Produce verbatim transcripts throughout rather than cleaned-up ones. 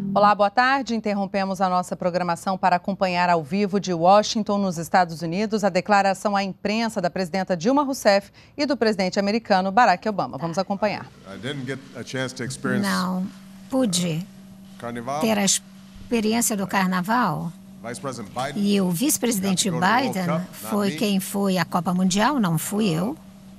Olá, boa tarde. Interrompemos a nossa programação para acompanhar ao vivo de Washington, nos Estados Unidos, a declaração à imprensa da presidenta Dilma Rousseff e do presidente americano Barack Obama. Vamos acompanhar. Não pude ter a experiência do carnaval. E o vice-presidente Biden foi quem foi à Copa Mundial, não fui eu.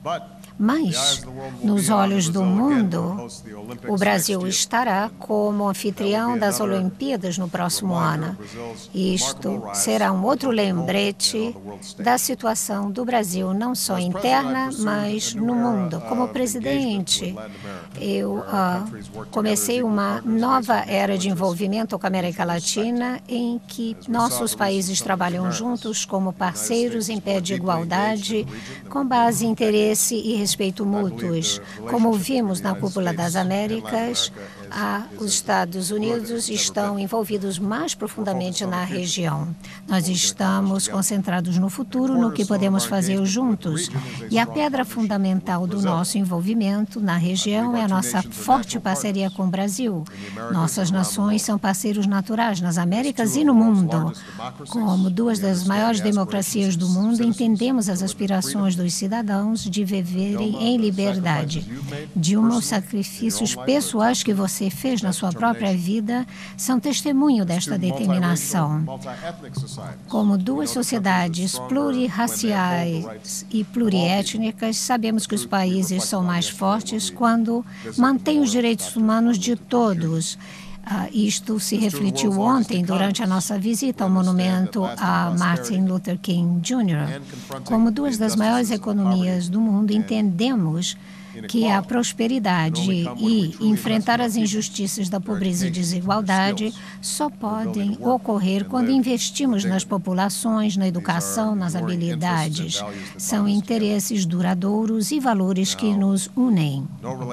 Mas, nos olhos do mundo, o Brasil estará como anfitrião das Olimpíadas no próximo ano. Isto será um outro lembrete da situação do Brasil, não só interna, mas no mundo. Como presidente, eu uh, comecei uma nova era de envolvimento com a América Latina, em que nossos países trabalham juntos como parceiros em pé de igualdade, com base em interesse e respeito mútuos. Como vimos na Cúpula das Américas, a, os Estados Unidos estão envolvidos mais profundamente na região. Nós estamos concentrados no futuro, no que podemos fazer juntos. E a pedra fundamental do nosso envolvimento na região é a nossa forte parceria com o Brasil. Nossas nações são parceiros naturais nas Américas e no mundo. Como duas das maiores democracias do mundo, entendemos as aspirações dos cidadãos de viverem em liberdade. Dilma, os sacrifícios pessoais que você fez na sua própria vida são testemunho desta determinação. Como duas sociedades plurirraciais e pluriétnicas, sabemos que os países são mais fortes quando mantêm os direitos humanos de todos. Uh, isto se refletiu ontem durante a nossa visita ao monumento a Martin Luther King Júnior Como duas das maiores economias do mundo, entendemos que a prosperidade e enfrentar as injustiças da pobreza e desigualdade só podem ocorrer quando investimos nas populações, na educação, nas habilidades. São interesses duradouros e valores que nos unem.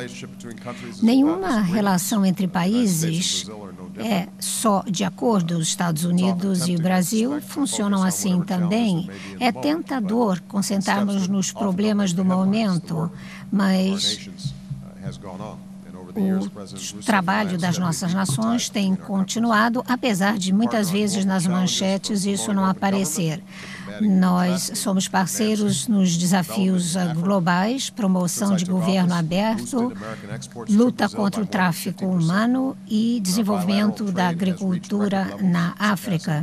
Nenhuma relação entre países é só de acordo. Os Estados Unidos e o Brasil funcionam assim também. É tentador concentrarmos nos problemas do momento, mas o trabalho das nossas nações tem continuado, apesar de muitas vezes nas manchetes isso não aparecer. Nós somos parceiros nos desafios globais, promoção de governo aberto, luta contra o tráfico humano e desenvolvimento da agricultura na África.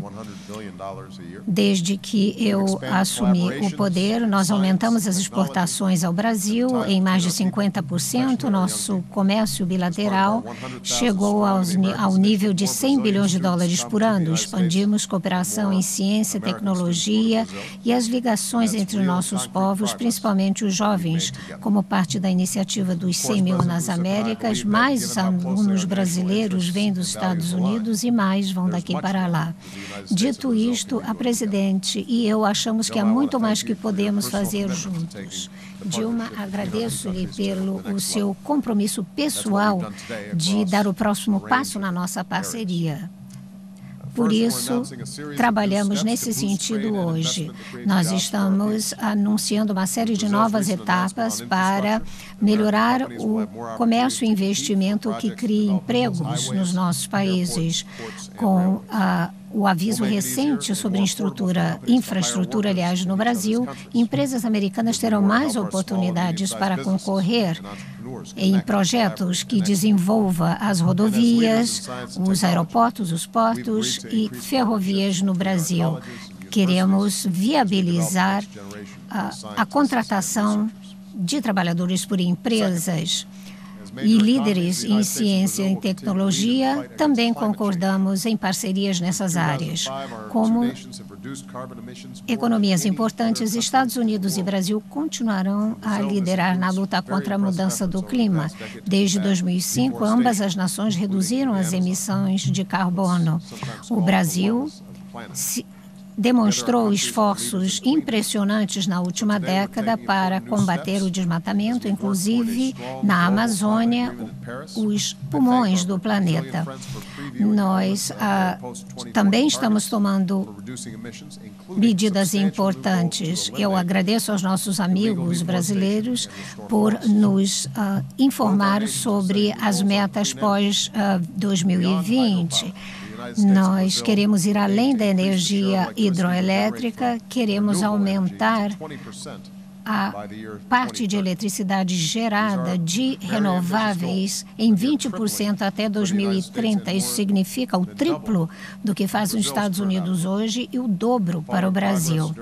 Desde que eu assumi o poder, nós aumentamos as exportações ao Brasil em mais de cinquenta por cento. Nosso comércio bilateral chegou aos, ao nível de cem bilhões de dólares por ano. Expandimos cooperação em ciência, tecnologia e as ligações entre nossos povos, principalmente os jovens, como parte da iniciativa dos cem mil nas Américas. Mais alunos brasileiros vêm dos Estados Unidos e mais vão daqui para lá. Dito isto, a presidente e eu achamos que há muito mais que podemos fazer juntos. Dilma, agradeço-lhe pelo o seu compromisso pessoal de dar o próximo passo na nossa parceria. Por isso, trabalhamos nesse sentido hoje. Nós estamos anunciando uma série de novas etapas para melhorar o comércio e investimento que cria empregos nos nossos países, com a o aviso recente sobre infraestrutura, infraestrutura, aliás, no Brasil, empresas americanas terão mais oportunidades para concorrer em projetos que desenvolva as rodovias, os aeroportos, os portos e ferrovias no Brasil. Queremos viabilizar a, a contratação de trabalhadores por empresas e líderes em ciência e tecnologia. Também concordamos em parcerias nessas áreas. Como economias importantes, Estados Unidos e Brasil continuarão a liderar na luta contra a mudança do clima. Desde dois mil e cinco, ambas as nações reduziram as emissões de carbono. O Brasil se demonstrou esforços impressionantes na última década para combater o desmatamento, inclusive na Amazônia, os pulmões do planeta. Nós ah, também estamos tomando medidas importantes. Eu agradeço aos nossos amigos brasileiros por nos ah, informar sobre as metas pós dois mil e vinte. Nós queremos ir além da energia hidroelétrica, queremos aumentar a parte de eletricidade gerada de renováveis em vinte por cento até dois mil e trinta. Isso significa o triplo do que faz os Estados Unidos hoje e o dobro para o Brasil.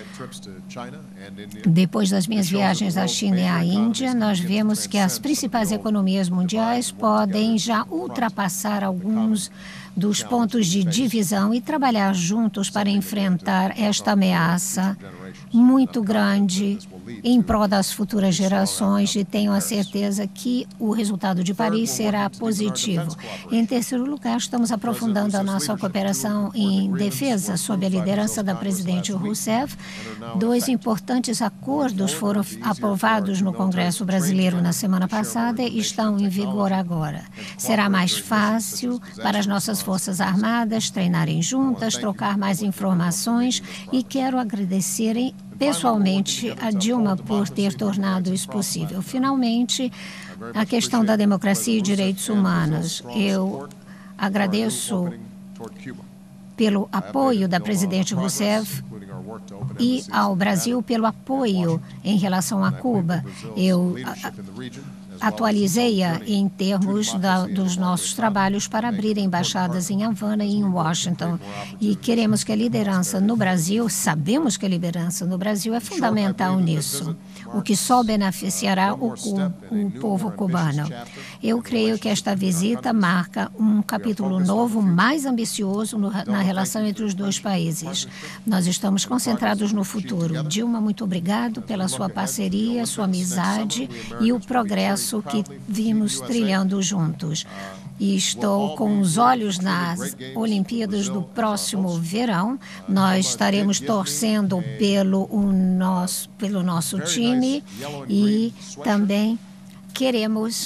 Depois das minhas viagens à China e à Índia, nós vemos que as principais economias mundiais podem já ultrapassar alguns dos pontos de divisão e trabalhar juntos para enfrentar esta ameaça muito grande em prol das futuras gerações, e tenho a certeza que o resultado de Paris será positivo. Em terceiro lugar, estamos aprofundando a nossa cooperação em defesa sob a liderança da presidente Rousseff. Dois importantes acordos foram aprovados no Congresso brasileiro na semana passada e estão em vigor agora. Será mais fácil para as nossas Forças Armadas treinarem juntas, trocar mais informações, e quero agradecer pessoalmente a Dilma por ter tornado isso possível. Finalmente, a questão da democracia e direitos humanos. Eu agradeço pelo apoio da presidente Rousseff e ao Brasil pelo apoio em relação a Cuba. Eu atualizei-a em termos da, dos nossos trabalhos para abrir embaixadas em Havana e em Washington. E queremos que a liderança no Brasil, sabemos que a liderança no Brasil é fundamental nisso, o que só beneficiará o, o povo cubano. Eu creio que esta visita marca um capítulo novo, mais ambicioso no, na relação entre os dois países. Nós estamos concentrados no futuro. Dilma, muito obrigado pela sua parceria, sua amizade e o progresso que vimos trilhando juntos. E estou com os olhos nas Olimpíadas do próximo verão. Nós estaremos torcendo pelo, o nosso, pelo nosso time e também queremos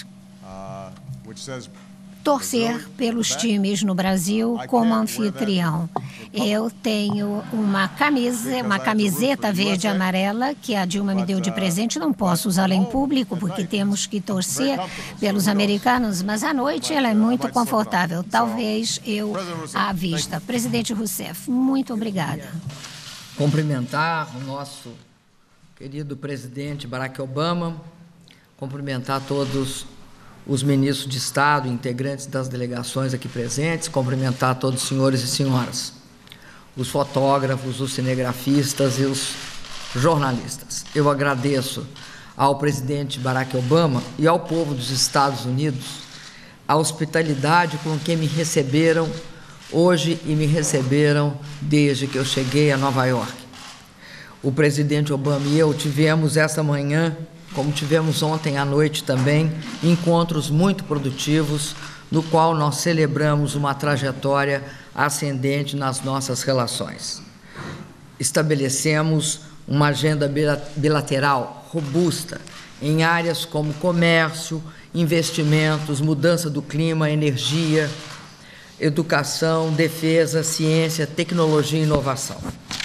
torcer pelos times no Brasil como anfitrião. Eu tenho uma camisa, uma camiseta verde e amarela que a Dilma me deu de presente. Não posso usá-la em público porque temos que torcer pelos americanos, mas à noite ela é muito confortável. Talvez eu a vista. Presidente Rousseff, muito obrigada. Cumprimentar o nosso querido presidente Barack Obama, cumprimentar todos os ministros de Estado, integrantes das delegações aqui presentes, cumprimentar todos os senhores e senhoras, os fotógrafos, os cinegrafistas e os jornalistas. Eu agradeço ao presidente Barack Obama e ao povo dos Estados Unidos a hospitalidade com que me receberam hoje e me receberam desde que eu cheguei a Nova York. O presidente Obama e eu tivemos essa manhã, como tivemos ontem à noite também, encontros muito produtivos, no qual nós celebramos uma trajetória ascendente nas nossas relações. Estabelecemos uma agenda bilateral robusta em áreas como comércio, investimentos, mudança do clima, energia, educação, defesa, ciência, tecnologia e inovação.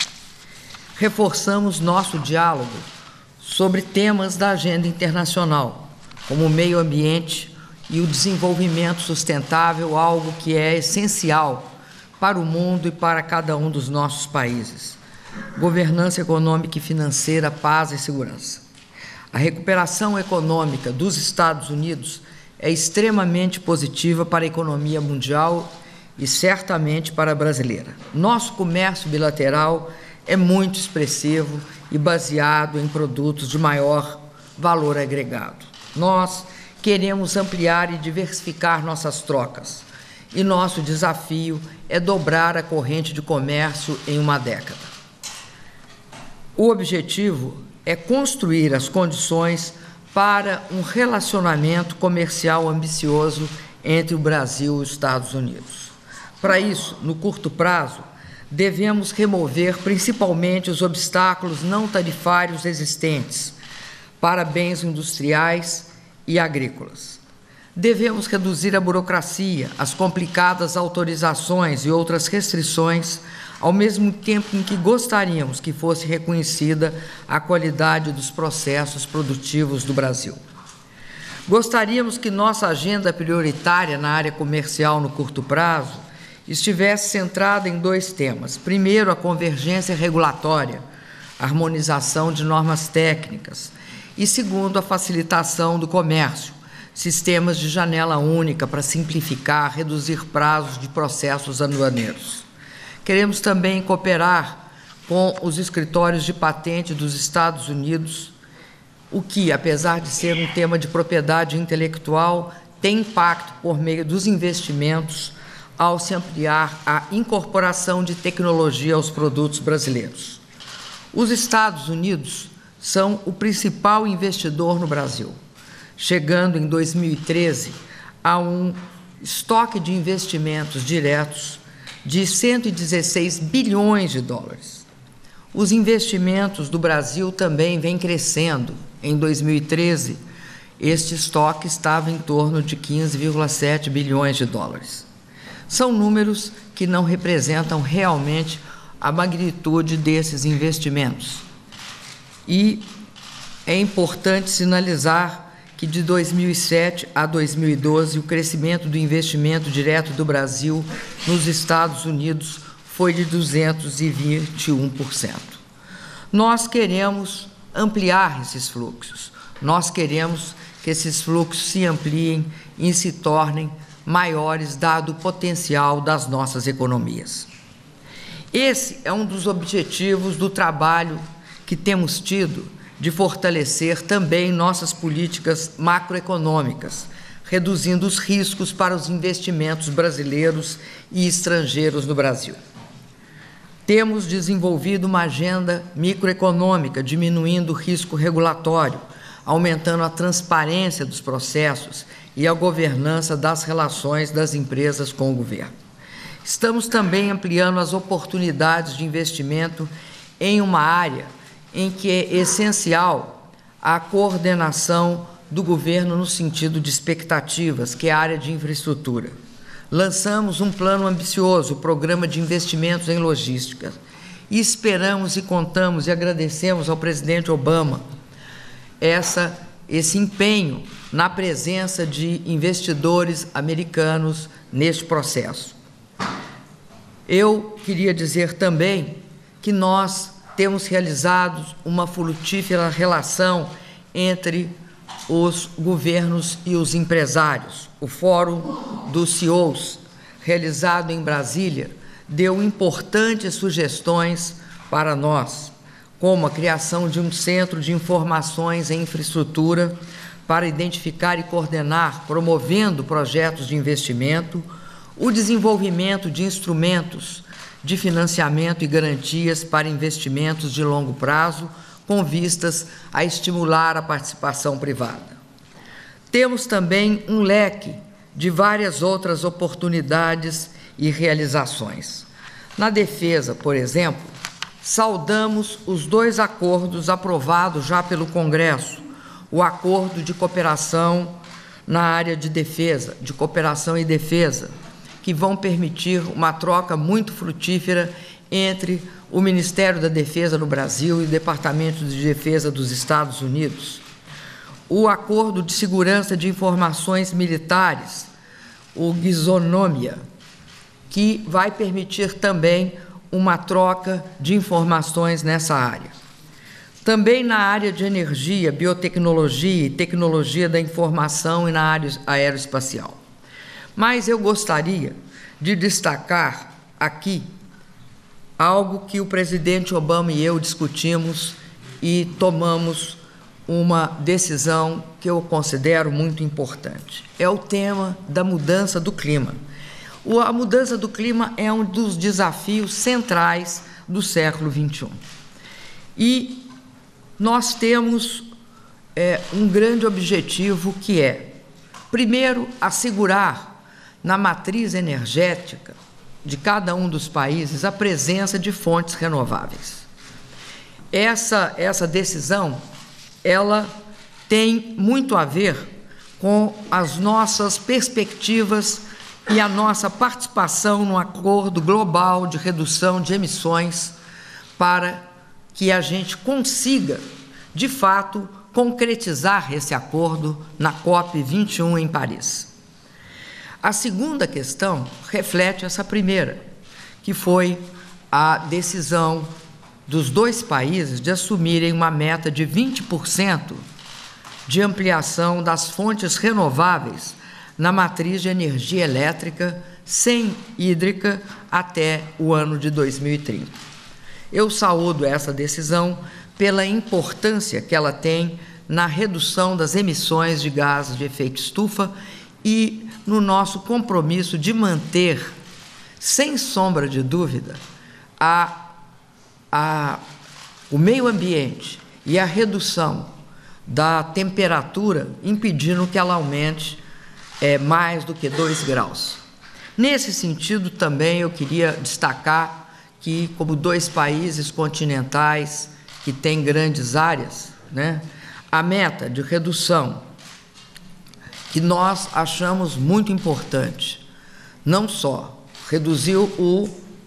Reforçamos nosso diálogo sobre temas da agenda internacional, como o meio ambiente e o desenvolvimento sustentável, algo que é essencial para o mundo e para cada um dos nossos países. Governança econômica e financeira, paz e segurança. A recuperação econômica dos Estados Unidos é extremamente positiva para a economia mundial e certamente para a brasileira. Nosso comércio bilateral é muito expressivo e baseado em produtos de maior valor agregado. Nós queremos ampliar e diversificar nossas trocas, e nosso desafio é dobrar a corrente de comércio em uma década. O objetivo é construir as condições para um relacionamento comercial ambicioso entre o Brasil e os Estados Unidos. Para isso, no curto prazo, devemos remover principalmente os obstáculos não tarifários existentes para bens industriais e agrícolas. Devemos reduzir a burocracia, as complicadas autorizações e outras restrições, ao mesmo tempo em que gostaríamos que fosse reconhecida a qualidade dos processos produtivos do Brasil. Gostaríamos que nossa agenda prioritária na área comercial no curto prazo estivesse centrada em dois temas. Primeiro, a convergência regulatória, a harmonização de normas técnicas. E segundo, a facilitação do comércio, sistemas de janela única para simplificar, reduzir prazos de processos aduaneiros. Queremos também cooperar com os escritórios de patente dos Estados Unidos, o que, apesar de ser um tema de propriedade intelectual, tem impacto por meio dos investimentos ao se ampliar a incorporação de tecnologia aos produtos brasileiros. Os Estados Unidos são o principal investidor no Brasil, chegando em dois mil e treze a um estoque de investimentos diretos de cento e dezesseis bilhões de dólares. Os investimentos do Brasil também vêm crescendo. Em dois mil e treze, este estoque estava em torno de quinze vírgula sete bilhões de dólares. São números que não representam realmente a magnitude desses investimentos. E é importante sinalizar que de dois mil e sete a dois mil e doze, o crescimento do investimento direto do Brasil nos Estados Unidos foi de duzentos e vinte e um por cento. Nós queremos ampliar esses fluxos, nós queremos que esses fluxos se ampliem e se tornem maiores, dado o potencial das nossas economias. Esse é um dos objetivos do trabalho que temos tido de fortalecer também nossas políticas macroeconômicas, reduzindo os riscos para os investimentos brasileiros e estrangeiros no Brasil. Temos desenvolvido uma agenda microeconômica, diminuindo o risco regulatório, aumentando a transparência dos processos e a governança das relações das empresas com o governo. Estamos também ampliando as oportunidades de investimento em uma área em que é essencial a coordenação do governo no sentido de expectativas, que é a área de infraestrutura. Lançamos um plano ambicioso, o Programa de Investimentos em Logística, e esperamos e contamos e agradecemos ao presidente Obama essa, esse empenho na presença de investidores americanos neste processo. Eu queria dizer também que nós temos realizado uma frutífera relação entre os governos e os empresários. O Fórum dos C E Os, realizado em Brasília, deu importantes sugestões para nós, como a criação de um centro de informações em infraestrutura para identificar e coordenar, promovendo projetos de investimento, o desenvolvimento de instrumentos de financiamento e garantias para investimentos de longo prazo, com vistas a estimular a participação privada. Temos também um leque de várias outras oportunidades e realizações. Na defesa, por exemplo, saudamos os dois acordos aprovados já pelo Congresso, o Acordo de Cooperação na área de defesa, de cooperação e defesa, que vão permitir uma troca muito frutífera entre o Ministério da Defesa no Brasil e o Departamento de Defesa dos Estados Unidos. O Acordo de Segurança de Informações Militares, o Gizonomia, que vai permitir também uma troca de informações nessa área. Também na área de energia, biotecnologia e tecnologia da informação e na área aeroespacial. Mas eu gostaria de destacar aqui algo que o presidente Obama e eu discutimos e tomamos uma decisão que eu considero muito importante. É o tema da mudança do clima. A mudança do clima é um dos desafios centrais do século vinte e um. E nós temos é, um grande objetivo que é, primeiro, assegurar na matriz energética de cada um dos países a presença de fontes renováveis. Essa, essa decisão, ela tem muito a ver com as nossas perspectivas e a nossa participação no Acordo Global de Redução de Emissões para que a gente consiga, de fato, concretizar esse acordo na COP vinte e um em Paris. A segunda questão reflete essa primeira, que foi a decisão dos dois países de assumirem uma meta de vinte por cento de ampliação das fontes renováveis na matriz de energia elétrica sem hídrica até o ano de dois mil e trinta. Eu saúdo essa decisão pela importância que ela tem na redução das emissões de gases de efeito estufa e no nosso compromisso de manter, sem sombra de dúvida, a, a, o meio ambiente e a redução da temperatura, impedindo que ela aumente é, mais do que dois graus. Nesse sentido, também eu queria destacar que, como dois países continentais que têm grandes áreas, né, a meta de redução que nós achamos muito importante, não só reduzir o,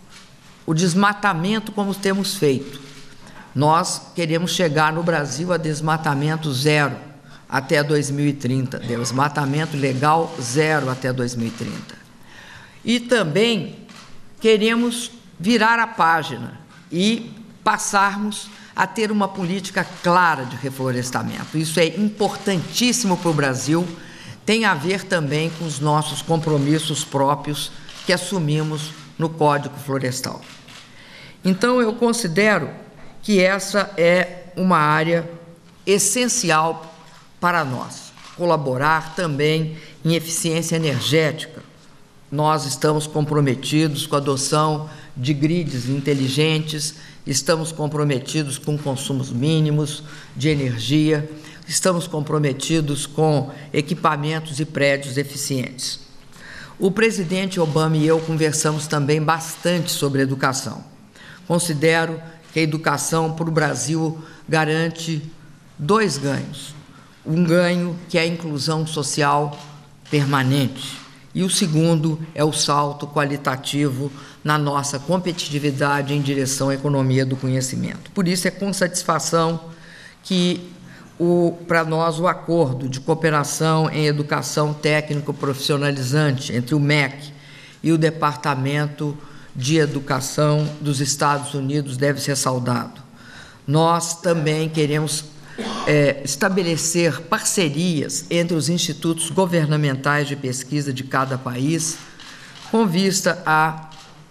o desmatamento como temos feito. Nós queremos chegar no Brasil a desmatamento zero até dois mil e trinta, desmatamento legal zero até dois mil e trinta. E também queremos virar a página e passarmos a ter uma política clara de reflorestamento. Isso é importantíssimo para o Brasil, tem a ver também com os nossos compromissos próprios que assumimos no Código Florestal. Então, eu considero que essa é uma área essencial para nós. Colaborar também em eficiência energética. Nós estamos comprometidos com a adoção de grids inteligentes, estamos comprometidos com consumos mínimos de energia, estamos comprometidos com equipamentos e prédios eficientes. O presidente Obama e eu conversamos também bastante sobre educação. Considero que a educação para o Brasil garante dois ganhos. Um ganho que é a inclusão social permanente e o segundo é o salto qualitativo na nossa competitividade em direção à economia do conhecimento. Por isso é com satisfação que, para nós, o acordo de cooperação em educação técnico-profissionalizante entre o M E C e o Departamento de Educação dos Estados Unidos deve ser saudado. Nós também queremos é, estabelecer parcerias entre os institutos governamentais de pesquisa de cada país, com vista à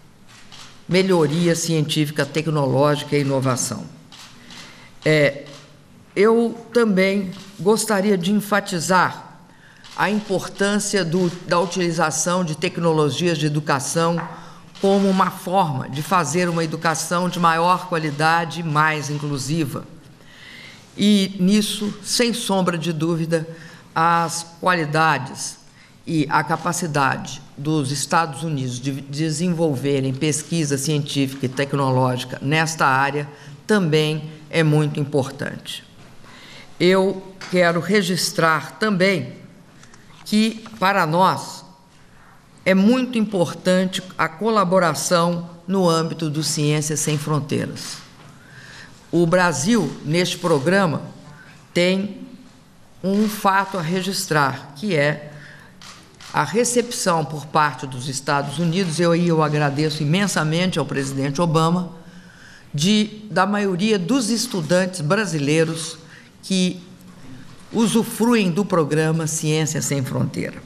melhoria científica, tecnológica e inovação. É, eu também gostaria de enfatizar a importância do, da utilização de tecnologias de educação como uma forma de fazer uma educação de maior qualidade e mais inclusiva. E nisso, sem sombra de dúvida, as qualidades e a capacidade dos Estados Unidos de desenvolverem pesquisa científica e tecnológica nesta área também é muito importante. Eu quero registrar também que, para nós, é muito importante a colaboração no âmbito do Ciências Sem Fronteiras. O Brasil, neste programa, tem um fato a registrar, que é a recepção por parte dos Estados Unidos, eu, eu agradeço imensamente ao presidente Obama, de, da maioria dos estudantes brasileiros que usufruem do programa Ciência Sem Fronteira.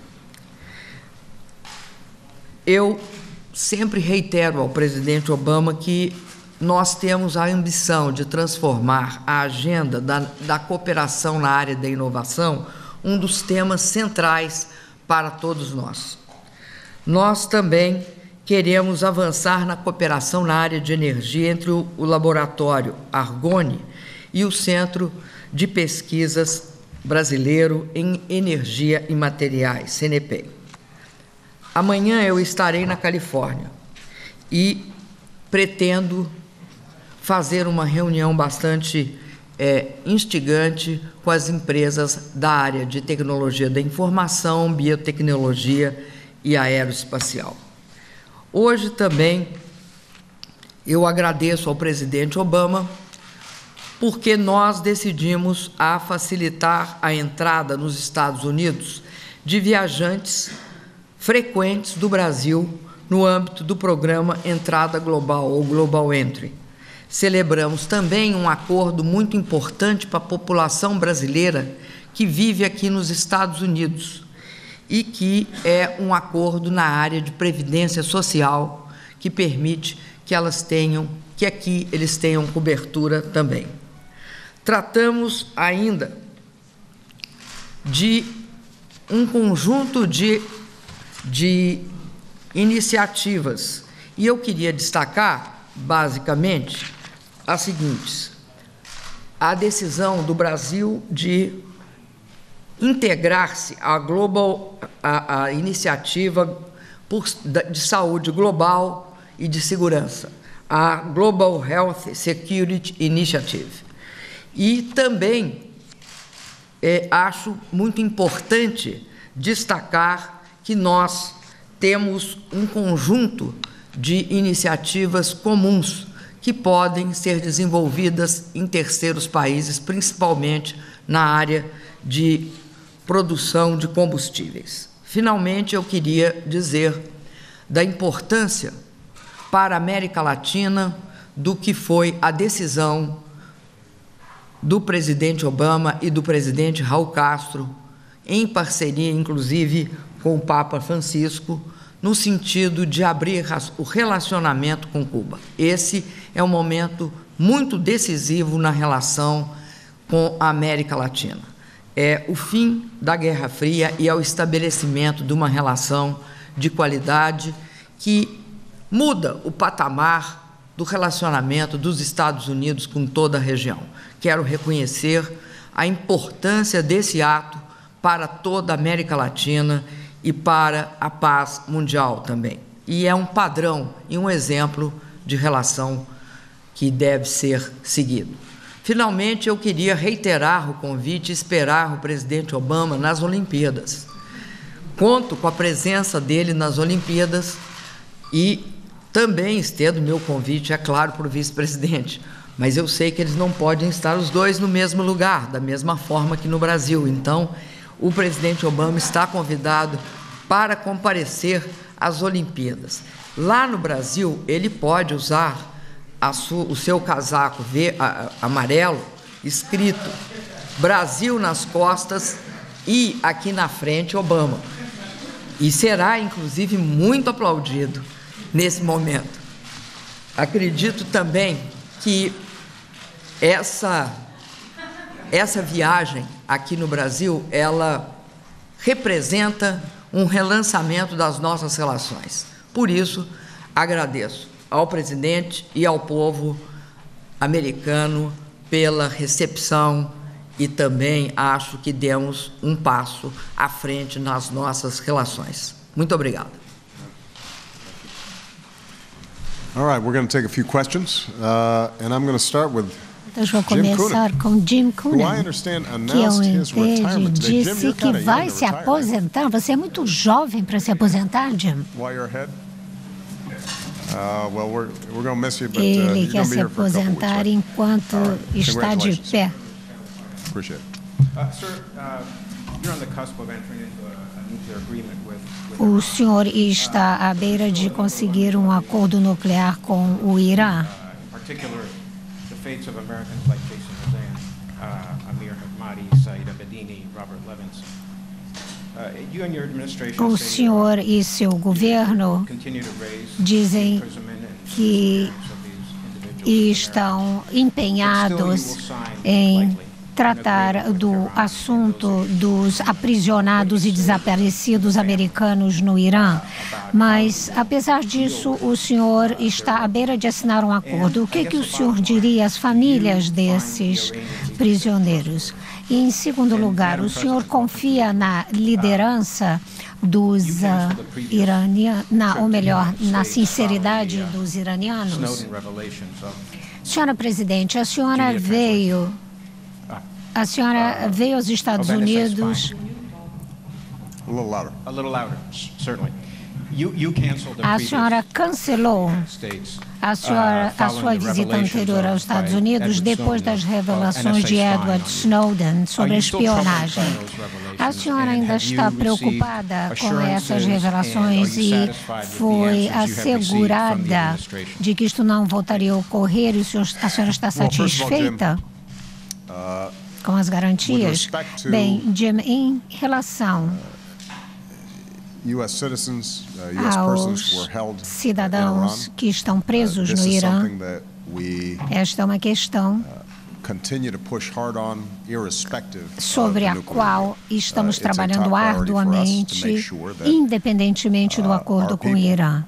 Eu sempre reitero ao presidente Obama que nós temos a ambição de transformar a agenda da, da cooperação na área da inovação um dos temas centrais para todos nós. Nós também queremos avançar na cooperação na área de energia entre o, o laboratório Argonne e o Centro de Pesquisas Brasileiro em Energia e Materiais, C N P. Amanhã eu estarei na Califórnia e pretendo fazer uma reunião bastante é, instigante com as empresas da área de tecnologia da informação, biotecnologia e aeroespacial. Hoje também eu agradeço ao presidente Obama porque nós decidimos a facilitar a entrada nos Estados Unidos de viajantes frequentes do Brasil no âmbito do programa Entrada Global, ou Global Entry. Celebramos também um acordo muito importante para a população brasileira que vive aqui nos Estados Unidos e que é um acordo na área de previdência social que permite que elas tenham, que aqui eles tenham cobertura também. Tratamos ainda de um conjunto de, de iniciativas e eu queria destacar, basicamente, as seguintes: a decisão do Brasil de integrar-se à global, à, à iniciativa por, de saúde global e de segurança, a Global Health Security Initiative. E também é, acho muito importante destacar que nós temos um conjunto de iniciativas comuns que podem ser desenvolvidas em terceiros países, principalmente na área de produção de combustíveis. Finalmente, eu queria dizer da importância para a América Latina do que foi a decisão do presidente Obama e do presidente Raul Castro, em parceria, inclusive, com o Papa Francisco, no sentido de abrir o relacionamento com Cuba. Esse é um momento muito decisivo na relação com a América Latina. É o fim da Guerra Fria e é o estabelecimento de uma relação de qualidade que muda o patamar do relacionamento dos Estados Unidos com toda a região. Quero reconhecer a importância desse ato para toda a América Latina e para a paz mundial também. E é um padrão e um exemplo de relação que deve ser seguido. Finalmente, eu queria reiterar o convite e esperar o presidente Obama nas Olimpíadas. Conto com a presença dele nas Olimpíadas e também estendo meu convite, é claro, para o vice-presidente, mas eu sei que eles não podem estar os dois no mesmo lugar, da mesma forma que no Brasil. Então, o presidente Obama está convidado para comparecer às Olimpíadas. Lá no Brasil, ele pode usar a sua, o seu casaco ver, a, a, amarelo, escrito Brasil nas costas e aqui na frente Obama. E será, inclusive, muito aplaudido nesse momento. Acredito também que essa, essa viagem aqui no Brasil, ela representa um relançamento das nossas relações. Por isso, agradeço ao presidente e ao povo americano pela recepção e também acho que demos um passo à frente nas nossas relações. Muito obrigado. All right, we're going to take a few questions, uh, and I'm going to start with Então, vou começar com Jim Coonan, que eu entendo, disse que vai se aposentar. Você é muito jovem para se aposentar, Jim. Ele quer se aposentar enquanto está de pé. O senhor está à beira de conseguir um acordo nuclear com o Irã. Fates of Americans like Jason Hussein, uh, Amir Hekmati, Saeed Abedini, Robert Levins. Uh, you and your administration o senhor e seu governo dizem que estão empenhados em tratar do assunto dos aprisionados e desaparecidos americanos no Irã, mas, apesar disso, o senhor está à beira de assinar um acordo. O que, que o senhor diria às famílias desses prisioneiros? E, em segundo lugar, o senhor confia na liderança dos uh, iranianos, na, ou melhor, na sinceridade dos iranianos? Senhora Presidente, a senhora veio, a senhora veio aos Estados Unidos. A little louder. A little louder, certainly. You, you canceled the A senhora cancelou a, senhora, a sua visita anterior aos Estados Unidos depois das revelações de Edward Snowden sobre a espionagem. A senhora ainda está preocupada com essas revelações e foi assegurada de que isto não voltaria a ocorrer e a senhora está satisfeita com as garantias? Bem, Jim, em relação aos cidadãos que estão presos no Irã, esta é uma questão sobre a qual estamos trabalhando arduamente, independentemente do acordo com o Irã.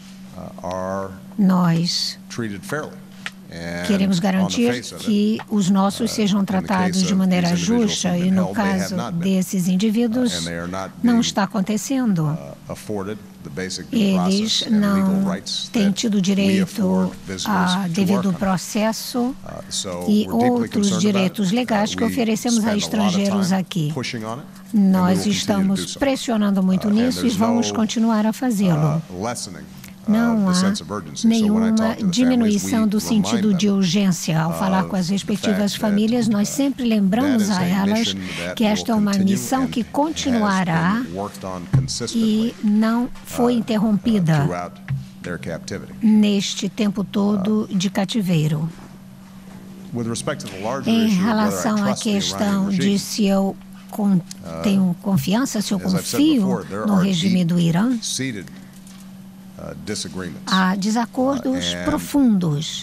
Nós queremos garantir que os nossos sejam tratados de maneira justa e, no caso desses indivíduos, não está acontecendo. Eles não têm tido direito a devido processo e outros direitos legais que oferecemos a estrangeiros aqui. Nós estamos pressionando muito nisso e vamos continuar a fazê-lo. Não há nenhuma diminuição do sentido de urgência. Ao falar com as respectivas famílias, nós sempre lembramos a elas que esta é uma missão que continuará e não foi interrompida neste tempo todo de cativeiro. Em relação à questão de se eu tenho confiança, se eu confio no regime do Irã, há desacordos profundos,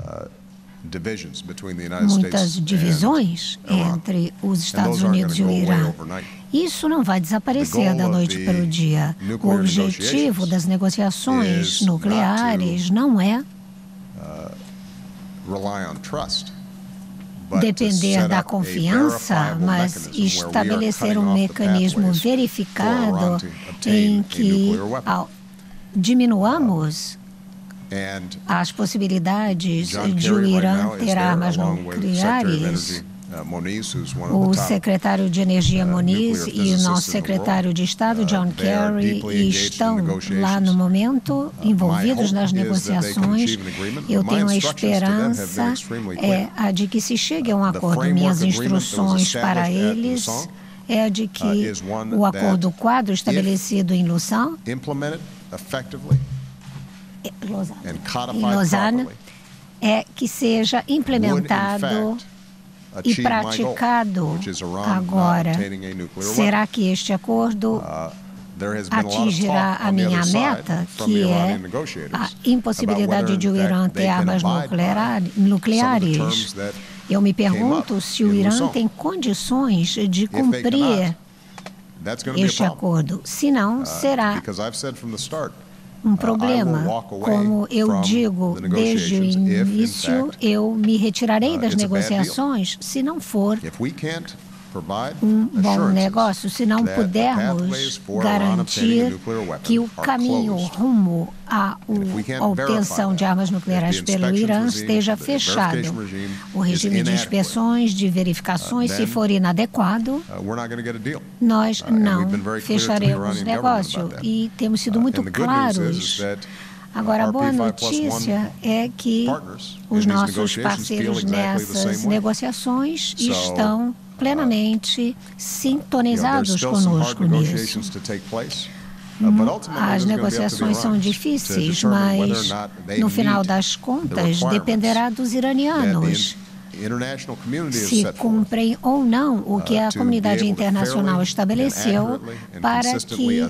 muitas divisões entre os Estados Unidos e o Irã. Isso não vai desaparecer da noite para o dia. O objetivo das negociações nucleares não é depender da confiança, mas estabelecer um mecanismo verificado em que diminuamos as possibilidades de o Irã ter armas nucleares. O secretário de Energia Moniz e o nosso secretário de Estado, John Kerry, estão lá no momento envolvidos nas negociações. Eu tenho a esperança é, a de que se chegue a um acordo. Minhas instruções para eles é a de que o acordo quadro estabelecido em Lausanne em Lausanne é que seja implementado e praticado agora. Será que este acordo atingirá a minha meta, que é a impossibilidade de o Irã ter armas nucleares? Eu me pergunto se o Irã tem condições de cumprir este acordo. Se não, será um problema. Como eu digo desde o início, eu me retirarei das negociações se não for um bom negócio, se não pudermos garantir que o caminho rumo à obtenção de armas nucleares pelo Irã esteja fechado. O regime de inspeções, de verificações, se for inadequado, nós não fecharemos negócio. E temos sido muito claros. Agora, a boa notícia é que os nossos parceiros nessas negociações estão plenamente sintonizados conosco nisso. As negociações são difíceis, mas, no final das contas, dependerá dos iranianos se cumprem ou não o que a comunidade internacional estabeleceu para que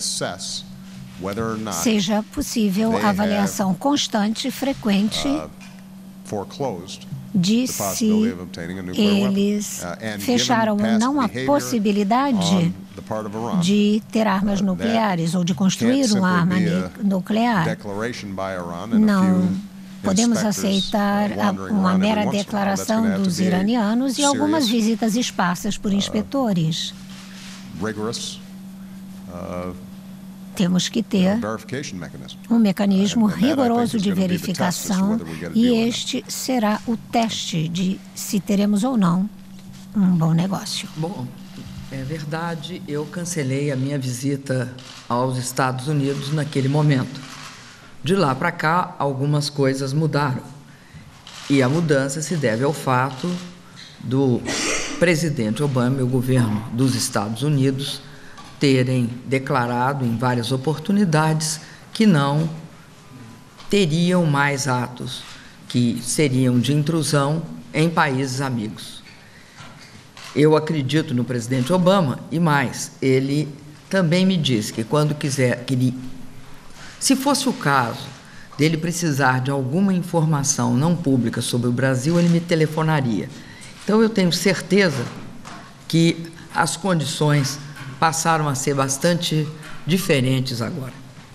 seja possível a avaliação constante e frequente de se eles fecharam ou não a possibilidade de ter armas nucleares ou de construir uma arma nuclear. Não podemos aceitar uma mera declaração dos iranianos e algumas visitas esparsas por inspetores. Temos que ter um mecanismo rigoroso de verificação e este será o teste de se teremos ou não um bom negócio. Bom, é verdade, eu cancelei a minha visita aos Estados Unidos naquele momento. De lá para cá, algumas coisas mudaram. E a mudança se deve ao fato do presidente Obama e o governo dos Estados Unidos terem declarado em várias oportunidades que não teriam mais atos que seriam de intrusão em países amigos. Eu acredito no presidente Obama e mais, ele também me disse que quando quiser, que ele, se fosse o caso dele precisar de alguma informação não pública sobre o Brasil, ele me telefonaria. Então eu tenho certeza que as condições passaram a ser bastante diferentes agora.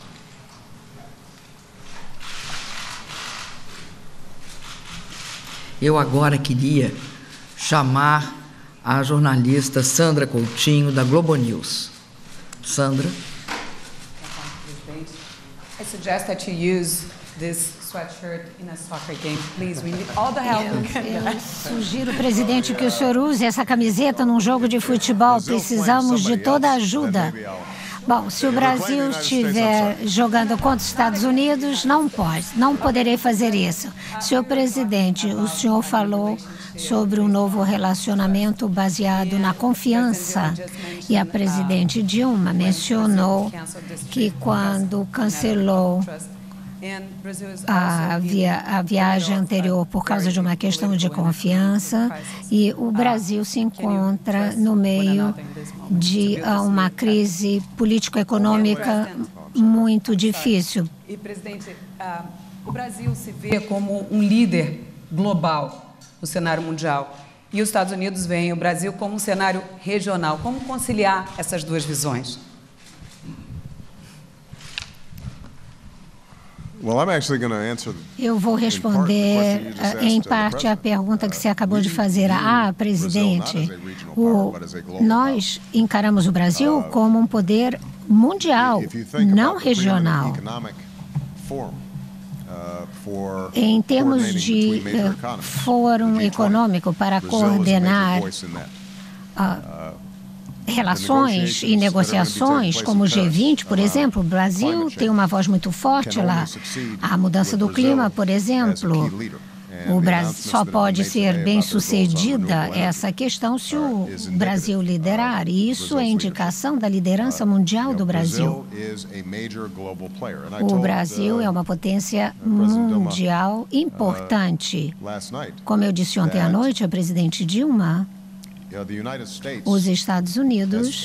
Eu agora queria chamar a jornalista Sandra Coutinho, da Globo News. Sandra. I suggest that you use this sweatshirt in a soccer game, please. We need all the help we can get. Eu sugiro, presidente, que o senhor use essa camiseta num jogo de futebol. Precisamos de toda a ajuda. Bom, se o Brasil estiver jogando contra os Estados Unidos, não pode, não poderei fazer isso. Senhor presidente, o senhor falou sobre um novo relacionamento baseado na confiança. E a presidente Dilma mencionou que quando cancelou A, via, a viagem anterior por causa de uma questão de confiança, e o Brasil se encontra no meio de uma crise político-econômica muito difícil. E, presidente, uh, o Brasil se vê como um líder global no cenário mundial e os Estados Unidos veem o Brasil como um cenário regional. Como conciliar essas duas visões? Eu vou responder em parte a pergunta que você acabou de fazer. Ah, presidente, o, nós encaramos o Brasil como um poder mundial, não regional. Em termos de uh, fórum econômico para coordenar uh, relações e negociações, como o G vinte, por exemplo, o Brasil tem uma voz muito forte lá. A mudança do clima, por exemplo, o Brasil só pode ser bem-sucedida essa questão se o Brasil liderar, e isso é indicação da liderança mundial do Brasil. O Brasil é uma potência mundial importante. Como eu disse ontem à noite, a presidente Dilma, os Estados Unidos,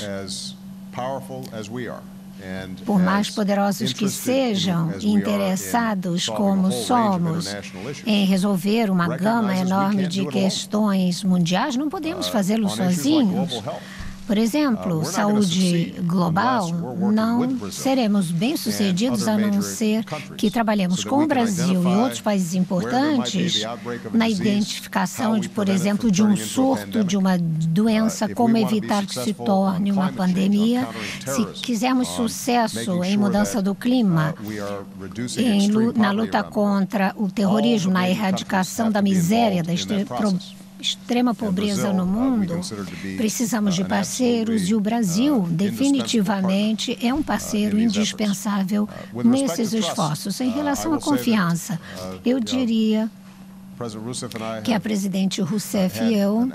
por mais poderosos que sejam, interessados como somos em resolver uma gama enorme de questões mundiais, não podemos fazê-lo sozinhos. Por exemplo, saúde global, não seremos bem-sucedidos a não ser que trabalhemos com o Brasil e outros países importantes na identificação, de, por exemplo, de um surto de uma doença, como evitar que se torne uma pandemia. Se quisermos sucesso em mudança do clima, em, na luta contra o terrorismo, na erradicação da miséria, da extrema pobreza no mundo, precisamos de parceiros e o Brasil definitivamente é um parceiro indispensável nesses esforços. Em relação à confiança, eu diria que a presidente Rousseff e eu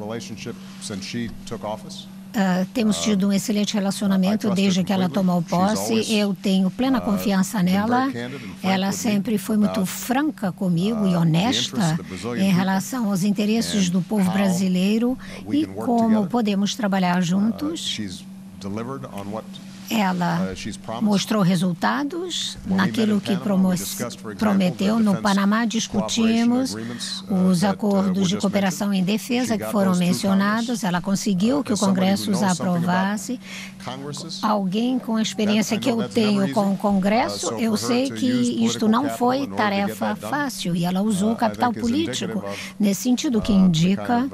Uh, temos tido um excelente relacionamento desde que ela tomou posse. Eu tenho plena confiança nela. Ela sempre foi muito franca comigo e honesta em relação aos interesses do povo brasileiro e como podemos trabalhar juntos. ela mostrou resultados naquilo que prometeu. No Panamá, discutimos os acordos de cooperação em defesa que foram mencionados. Ela conseguiu que o Congresso os aprovasse. Alguém com a experiência que eu tenho com o Congresso, eu sei que isto não foi tarefa fácil e ela usou o capital político nesse sentido, que indica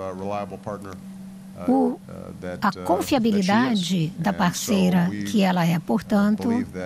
O, a confiabilidade da parceira que ela é. Portanto,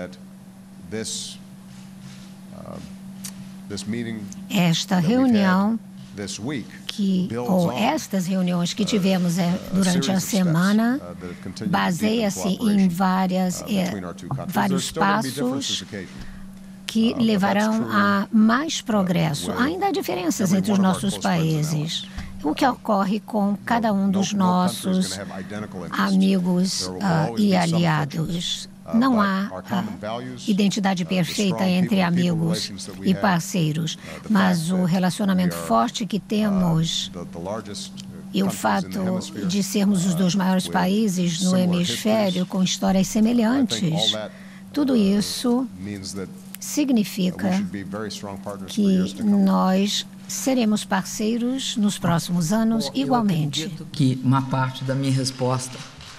esta reunião que, ou estas reuniões que tivemos é, durante a semana baseia-se em várias, é, vários passos que levarão a mais progresso. Ainda há diferenças entre os nossos países. O que ocorre com cada um dos nossos amigos uh, e aliados. Não há uh, identidade perfeita entre amigos e parceiros, mas o relacionamento forte que temos e o fato de sermos os dois maiores países no hemisfério com histórias semelhantes, tudo isso significa que nós seremos parceiros nos próximos anos. Bom, igualmente. Eu acredito que uma parte da minha resposta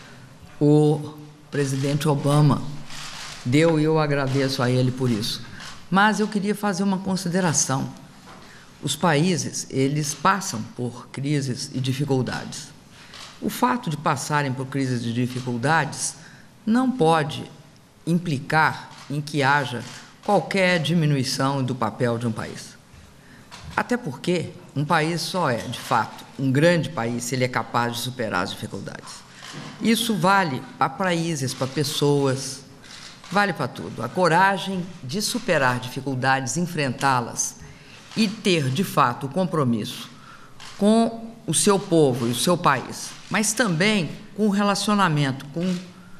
o presidente Obama deu e eu agradeço a ele por isso. Mas eu queria fazer uma consideração. Os países, eles passam por crises e dificuldades. O fato de passarem por crises e dificuldades não pode implicar em que haja qualquer diminuição do papel de um país. Até porque um país só é, de fato, um grande país se ele é capaz de superar as dificuldades. Isso vale para países, para pessoas, vale para tudo. A coragem de superar dificuldades, enfrentá-las e ter, de fato, o compromisso com o seu povo e o seu país, mas também com o relacionamento com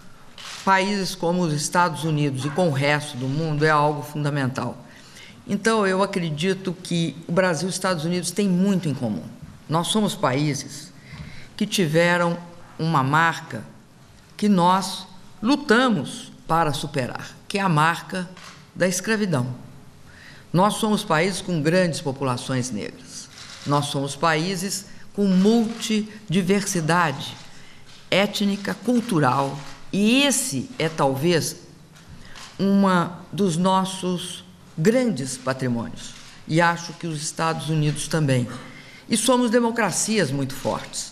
países como os Estados Unidos e com o resto do mundo é algo fundamental. Então, eu acredito que o Brasil e os Estados Unidos têm muito em comum. Nós somos países que tiveram uma marca que nós lutamos para superar, que é a marca da escravidão. Nós somos países com grandes populações negras. Nós somos países com multidiversidade étnica, cultural, e esse é talvez um dos nossos grandes patrimônios, e acho que os Estados Unidos também. E somos democracias muito fortes.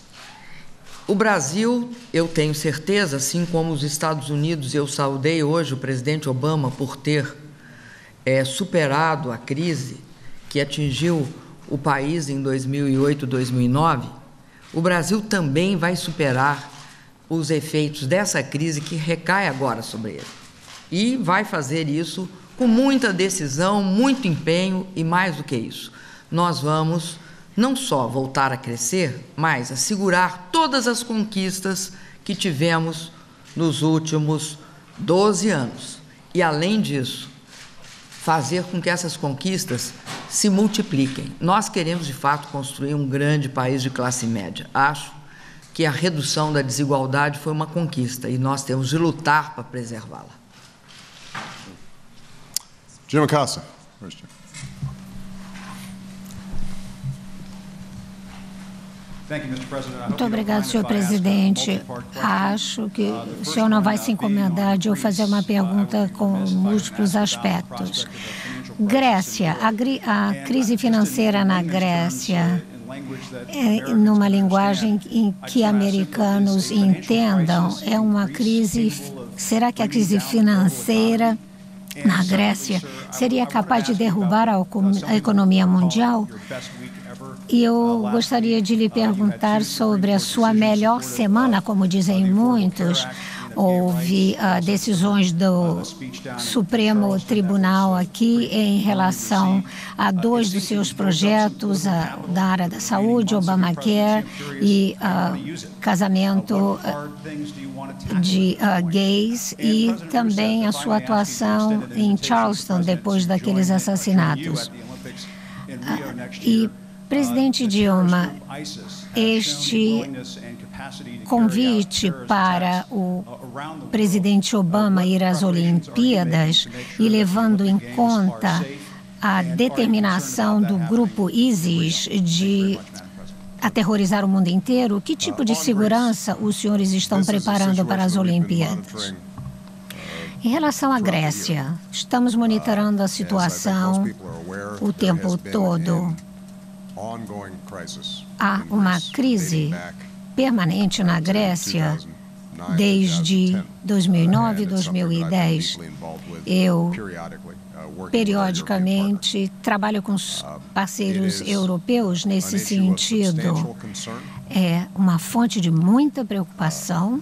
O Brasil, eu tenho certeza, assim como os Estados Unidos, eu saudei hoje o presidente Obama por ter é, superado a crise que atingiu o país em dois mil e oito, dois mil e nove, o Brasil também vai superar os efeitos dessa crise que recai agora sobre ele. E vai fazer isso com muita decisão, muito empenho e, mais do que isso, nós vamos não só voltar a crescer, mas assegurar todas as conquistas que tivemos nos últimos doze anos. E, além disso, fazer com que essas conquistas se multipliquem. Nós queremos, de fato, construir um grande país de classe média. Acho que a redução da desigualdade foi uma conquista e nós temos de lutar para preservá-la. Jim Acosta. Muito obrigado, senhor presidente. Acho que o senhor não vai se incomodar de eu fazer uma pergunta com múltiplos aspectos. Grécia, a, a crise financeira na Grécia, é, numa linguagem em que americanos entendam, é uma crise. Será que a crise financeira na Grécia seria capaz de derrubar a, a economia mundial? E eu gostaria de lhe perguntar sobre a sua melhor semana, como dizem muitos. Houve uh, decisões do Supremo Tribunal aqui em relação a dois dos seus projetos uh, da área da saúde, Obamacare e uh, casamento uh, de uh, gays, e também a sua atuação em Charleston depois daqueles assassinatos. Uh, e Presidente Dilma, este convite para o presidente Obama ir às Olimpíadas e levando em conta a determinação do grupo ISIS de aterrorizar o mundo inteiro, que tipo de segurança os senhores estão preparando para as Olimpíadas? Em relação à Grécia, estamos monitorando a situação o tempo todo. Há uma crise permanente na Grécia desde dois mil e nove, dois mil e dez. Eu, periodicamente, trabalho com os parceiros europeus nesse sentido. É uma fonte de muita preocupação.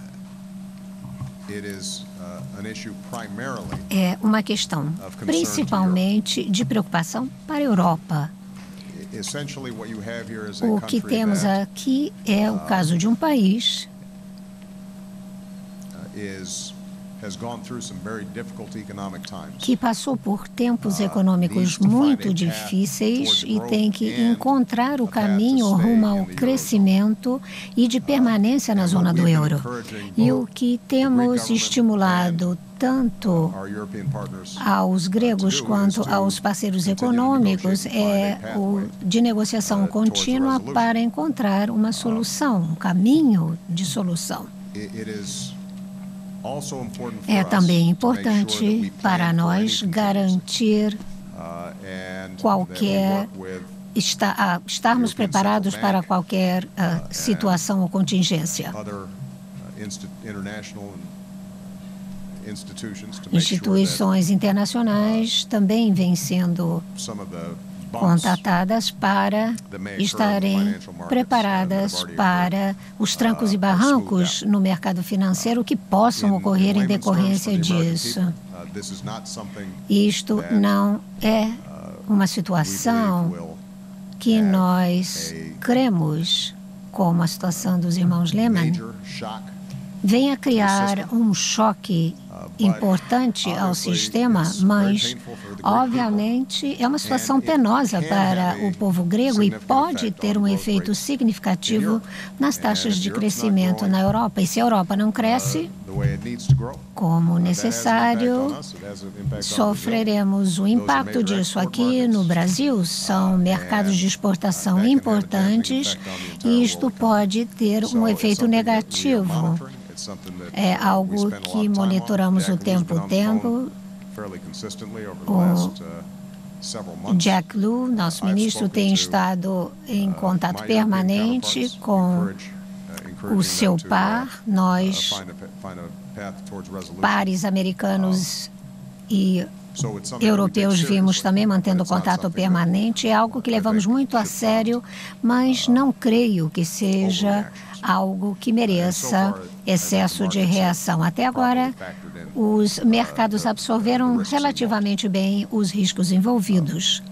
É uma questão principalmente de preocupação para a Europa. O que temos aqui é o caso de um país que passou por tempos econômicos muito difíceis e tem que encontrar o caminho rumo ao crescimento e de permanência na zona do euro. E o que temos estimulado tanto aos gregos quanto aos parceiros econômicos é o de negociação contínua para encontrar uma solução, um caminho de solução. É também importante para nós garantir qualquer está, estarmos preparados para qualquer uh, situação ou contingência. Instituições internacionais também vêm sendo contatadas para estarem preparadas para os trancos e barrancos no mercado financeiro que possam ocorrer em decorrência disso. Isto não é uma situação que nós cremos, como a situação dos irmãos Lehman, venha criar um choque importante ao sistema, mas, obviamente, é uma situação penosa para o povo grego e pode ter um efeito significativo nas taxas de crescimento na Europa. E se a Europa não cresce como necessário, sofreremos o impacto disso aqui no Brasil. São mercados de exportação importantes e isto pode ter um efeito negativo. É algo que monitoramos o tempo tempo. O Jack Lew, nosso ministro, tem estado em contato permanente com o seu par. Nós, pares americanos e europeus, vimos também mantendo contato permanente. É algo que levamos muito a sério, mas não creio que seja algo que mereça excesso de reação. Até agora, os mercados absorveram relativamente bem os riscos envolvidos.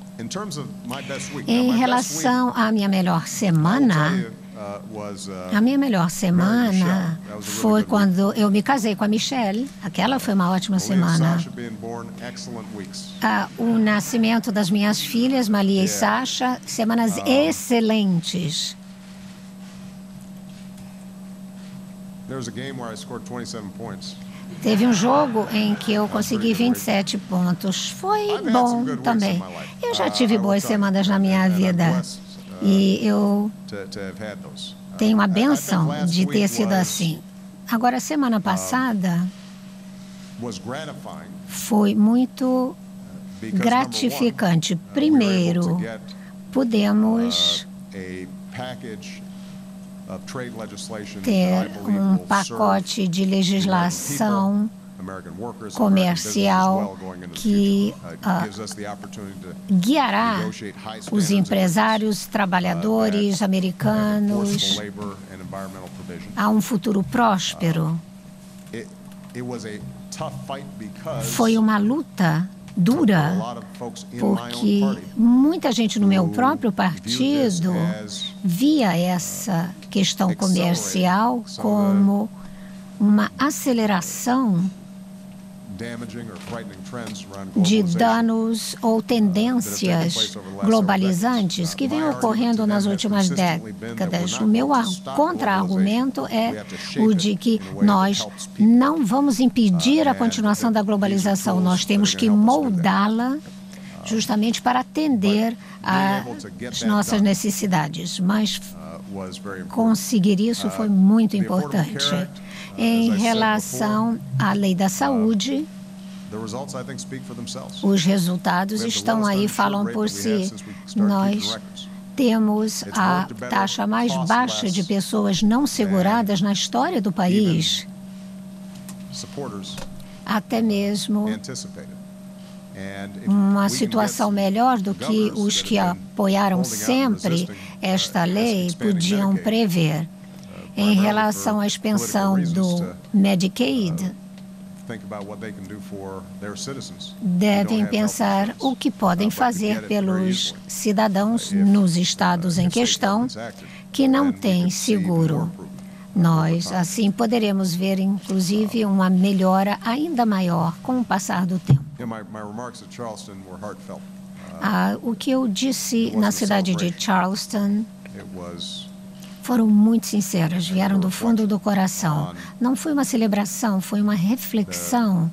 Em relação à minha melhor semana, a minha melhor semana foi quando eu me casei com a Michelle. Aquela foi uma ótima semana. Ah, o nascimento das minhas filhas, Malia e Sasha, semanas excelentes. Teve um jogo em que eu consegui vinte e sete pontos. Foi bom também. Eu já tive boas semanas na minha vida e eu tenho a bênção de ter sido assim. Agora, a semana passada foi muito gratificante. Primeiro, pudemos ter um pacote de legislação comercial que uh, guiará os empresários, trabalhadores americanos a um futuro próspero. Foi uma luta dura, porque muita gente no meu próprio partido via essa questão comercial como uma aceleração de danos ou tendências globalizantes que vêm ocorrendo nas últimas décadas. O meu contra-argumento é o de que nós não vamos impedir a continuação da globalização, nós temos que moldá-la justamente para atender às nossas necessidades. Mas conseguir isso foi muito importante. Em relação à lei da saúde, os resultados estão aí, falam por si. Nós temos a taxa mais baixa de pessoas não seguradas na história do país, até mesmo uma situação melhor do que os que apoiaram sempre esta lei podiam prever. Em relação à expansão do Medicaid, devem pensar o que podem fazer pelos cidadãos nos estados em questão que não têm seguro. Nós, assim, poderemos ver, inclusive, uma melhora ainda maior com o passar do tempo. Ah, o que eu disse na cidade de Charleston foram muito sinceras, vieram do fundo do coração. Não foi uma celebração, foi uma reflexão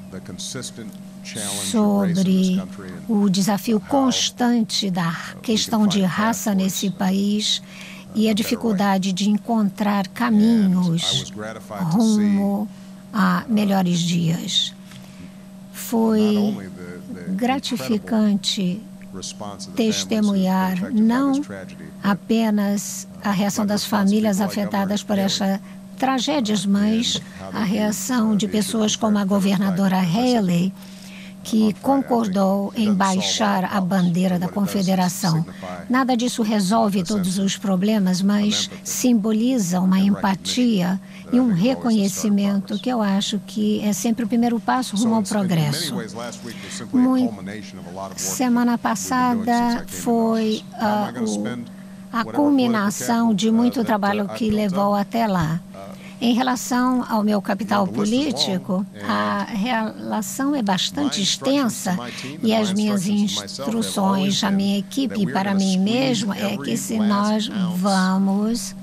sobre o desafio constante da questão de raça nesse país e a dificuldade de encontrar caminhos rumo a melhores dias. Foi gratificante testemunhar não apenas a reação das famílias afetadas por esta tragédias, mas a reação de pessoas como a governadora Haley, que concordou em baixar a bandeira da Confederação. Nada disso resolve todos os problemas, mas simboliza uma empatia e um reconhecimento que eu acho que é sempre o primeiro passo rumo ao progresso. Muito, semana passada foi uh, o, a culminação de muito trabalho que levou até lá. Em relação ao meu capital político, a relação é bastante extensa e as minhas instruções à minha equipe e para mim mesmo é que se nós vamos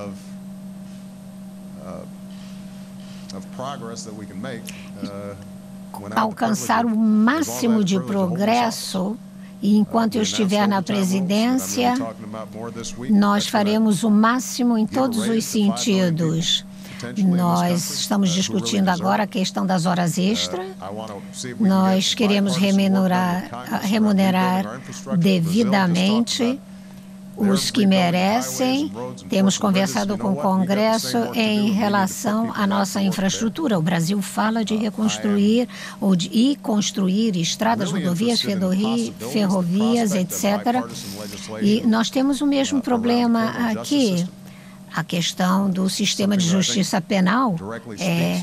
alcançar o máximo de progresso, e enquanto eu estiver na presidência, nós faremos o máximo em todos os sentidos. Nós estamos discutindo agora a questão das horas extras. Nós queremos remunerar, remunerar devidamente os que merecem. Temos conversado com o Congresso em relação à nossa infraestrutura. O Brasil fala de reconstruir ou de e construir estradas, rodovias, ferrovias, etcétera. E nós temos o mesmo problema aqui. A questão do sistema de justiça penal é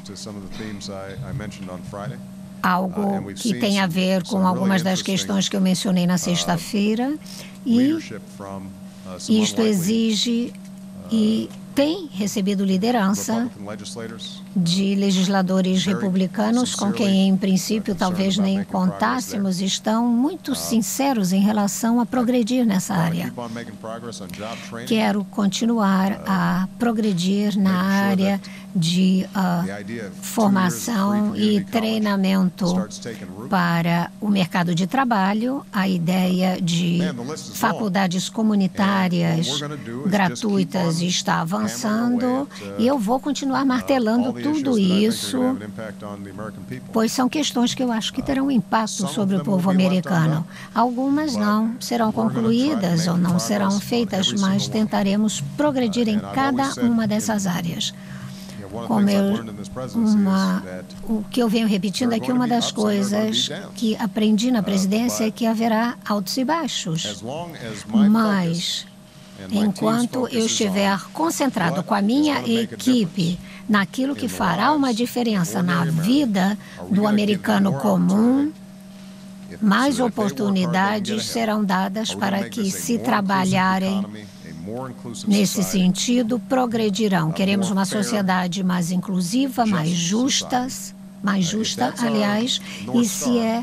algo que tem a ver com algumas das questões que eu mencionei na sexta-feira, e isto exige e tem recebido liderança de legisladores republicanos com quem, em princípio, talvez nem contássemos, estão muito sinceros em relação a progredir nessa área. Quero continuar a progredir na área de uh, formação e treinamento para o mercado de trabalho. A ideia de faculdades comunitárias gratuitas está avançando e eu vou continuar martelando tudo isso, pois são questões que eu acho que terão impacto sobre o povo americano. Algumas não serão concluídas ou não serão feitas, mas tentaremos progredir em cada uma dessas áreas. Como eu, uma, o que eu venho repetindo é que uma das coisas que aprendi na presidência é que haverá altos e baixos, mas enquanto eu estiver concentrado com a minha equipe naquilo que fará uma diferença na vida do americano comum, mais oportunidades serão dadas para que, se trabalharem nesse sentido, progredirão. Queremos uma sociedade mais inclusiva, mais justa, mais justa, aliás, e se é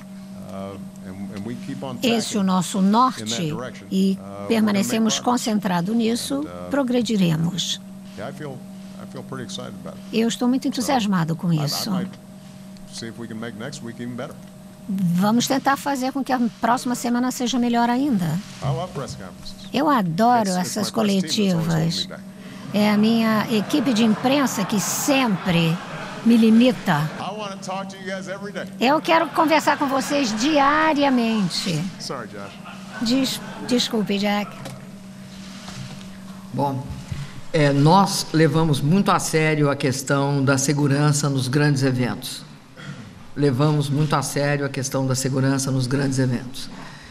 esse o nosso norte e permanecemos concentrados nisso, progrediremos. Eu estou muito entusiasmado com isso. Vamos tentar fazer com que a próxima semana seja melhor ainda. Eu adoro essas coletivas. É a minha equipe de imprensa que sempre me limita. Eu quero conversar com vocês diariamente. Des, desculpe, Jack. Bom, é, nós levamos muito a sério a questão da segurança nos grandes eventos. Levamos muito a sério a questão da segurança nos grandes eventos.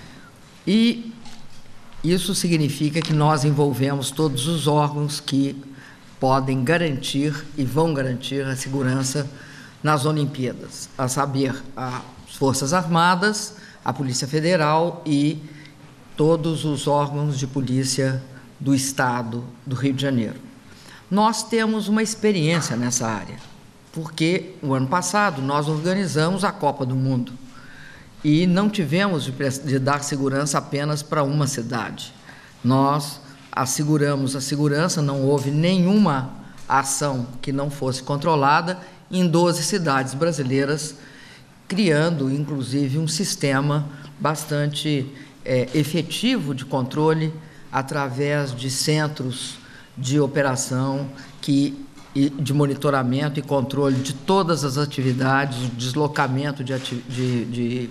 E isso significa que nós envolvemos todos os órgãos que podem garantir e vão garantir a segurança nas Olimpíadas, a saber, as Forças Armadas, a Polícia Federal e todos os órgãos de polícia do Estado do Rio de Janeiro. Nós temos uma experiência nessa área, porque o ano passado nós organizamos a Copa do Mundo e não tivemos de, de dar segurança apenas para uma cidade. Nós asseguramos a segurança, não houve nenhuma ação que não fosse controlada em doze cidades brasileiras, criando, inclusive, um sistema bastante é, efetivo de controle através de centros de operação que, e de monitoramento e controle de todas as atividades, o deslocamento de, de, de,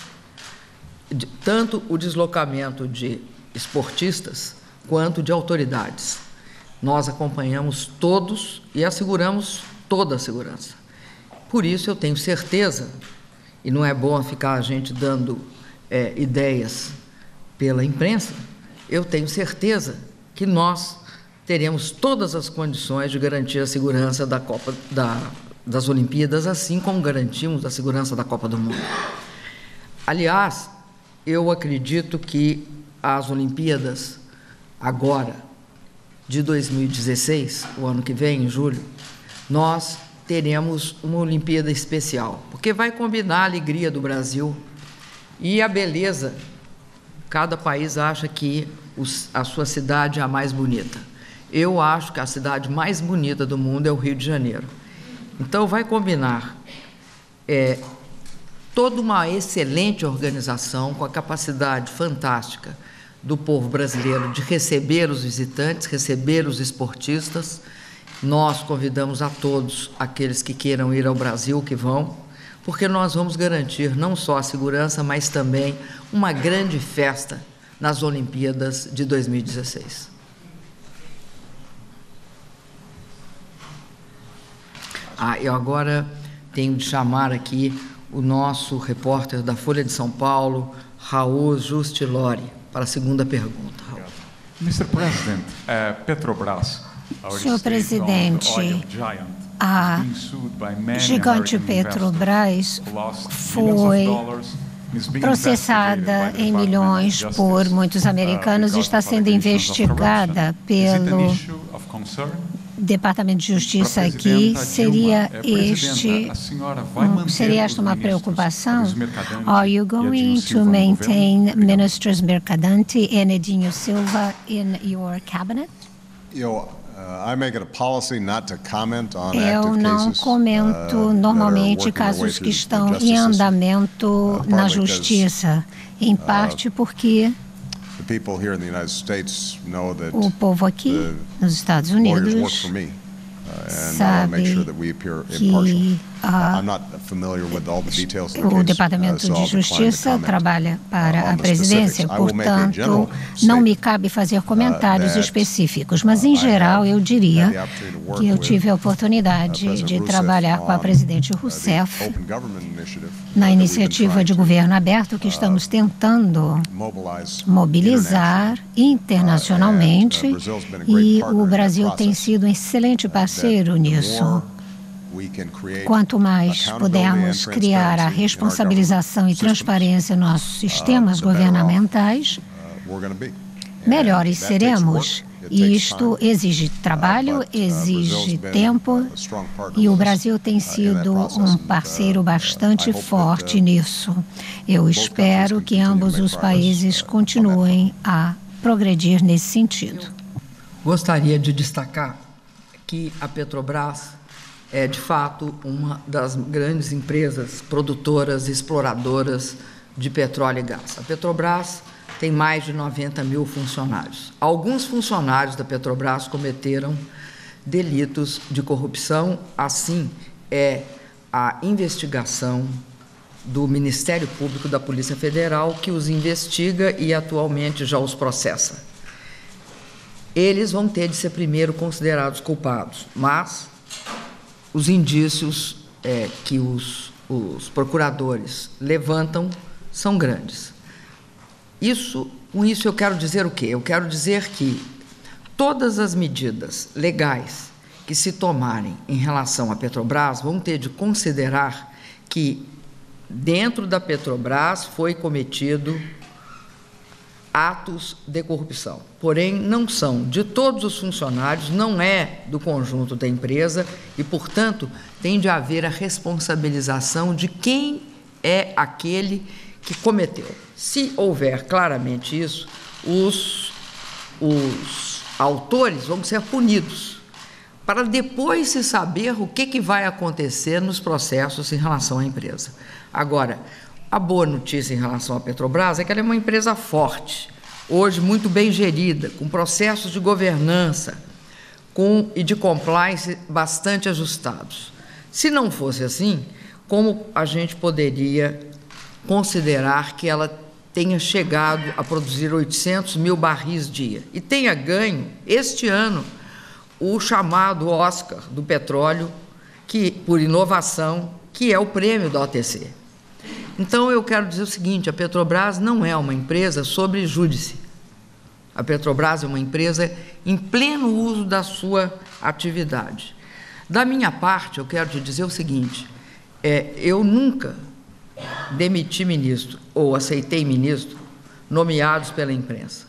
de tanto o deslocamento de esportistas quanto de autoridades. Nós acompanhamos todos e asseguramos toda a segurança. Por isso, eu tenho certeza, e não é bom ficar a gente dando é, ideias pela imprensa, eu tenho certeza que nós teremos todas as condições de garantir a segurança da Copa, da, das Olimpíadas, assim como garantimos a segurança da Copa do Mundo. Aliás, eu acredito que as Olimpíadas, agora, de dois mil e dezesseis, o ano que vem, em julho, nós teremos uma Olimpíada especial, porque vai combinar a alegria do Brasil e a beleza. Cada país acha que os, a sua cidade é a mais bonita. Eu acho que a cidade mais bonita do mundo é o Rio de Janeiro. Então, vai combinar é, toda uma excelente organização com a capacidade fantástica do povo brasileiro de receber os visitantes, receber os esportistas. Nós convidamos a todos aqueles que queiram ir ao Brasil, que vão, porque nós vamos garantir não só a segurança, mas também uma grande festa nas Olimpíadas de dois mil e dezesseis. Ah, eu agora tenho de chamar aqui o nosso repórter da Folha de São Paulo, Raul Justilori, para a segunda pergunta. Raul. mister President, uh, Petrobras, Senhor Presidente, a gigante Petrobras foi processada em milhões por muitos americanos e está sendo investigada pelo Departamento de Justiça aqui. Seria este um, seria esta uma preocupação? Are you going to maintain Ministers Mercadante and Edinho Silva in your cabinet? Eu Eu não comento normalmente casos que estão em andamento na Justiça, em parte porque o povo aqui nos Estados Unidos sabe que uh, o Departamento de Justiça trabalha para a presidência, portanto, não me cabe fazer comentários específicos, mas, em geral, eu diria que eu tive a oportunidade de trabalhar com a presidente Rousseff na iniciativa de governo aberto que estamos tentando mobilizar internacionalmente, e o Brasil tem sido um excelente parceiro nisso. Quanto mais pudermos criar a responsabilização e transparência em nossos sistemas governamentais, melhores seremos. Isto exige trabalho, exige tempo, e o Brasil tem sido um parceiro bastante forte nisso. Eu espero que ambos os países continuem a progredir nesse sentido. Gostaria de destacar que a Petrobras é, de fato, uma das grandes empresas produtoras e exploradoras de petróleo e gás. A Petrobras tem mais de noventa mil funcionários. Alguns funcionários da Petrobras cometeram delitos de corrupção, assim é a investigação do Ministério Público da Polícia Federal, que os investiga e atualmente já os processa. Eles vão ter de ser primeiro considerados culpados, mas os indícios é, que os, os procuradores levantam são grandes. Isso, com isso eu quero dizer o quê? Eu quero dizer que todas as medidas legais que se tomarem em relação à Petrobras vão ter de considerar que dentro da Petrobras foi cometido atos de corrupção. Porém, não são de todos os funcionários, não é do conjunto da empresa e, portanto, tem de haver a responsabilização de quem é aquele que cometeu. Se houver claramente isso, os, os autores vão ser punidos, para depois se saber o que, que vai acontecer nos processos em relação à empresa. Agora, a boa notícia em relação à Petrobras é que ela é uma empresa forte, hoje muito bem gerida, com processos de governança com, e de compliance bastante ajustados. Se não fosse assim, como a gente poderia considerar que ela tenha chegado a produzir oitocentos mil barris dia e tenha ganho, este ano, o chamado Oscar do petróleo, que, por inovação, que é o prêmio da O T C. Então, eu quero dizer o seguinte, a Petrobras não é uma empresa sobre júdice. A Petrobras é uma empresa em pleno uso da sua atividade. Da minha parte, eu quero te dizer o seguinte, é, eu nunca demiti ministro ou aceitei ministro nomeados pela imprensa